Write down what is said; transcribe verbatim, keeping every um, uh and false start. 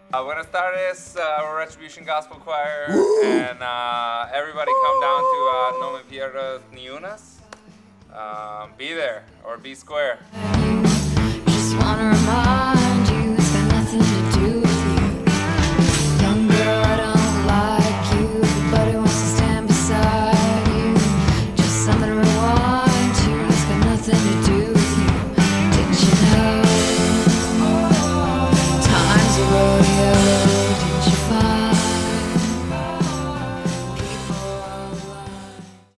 Uh, buenas tardes, uh, Retribution Gospel Choir, and uh, everybody come down to uh, No Me Pierdas Ni Unas. Um, be there, or be square. Just wanna remind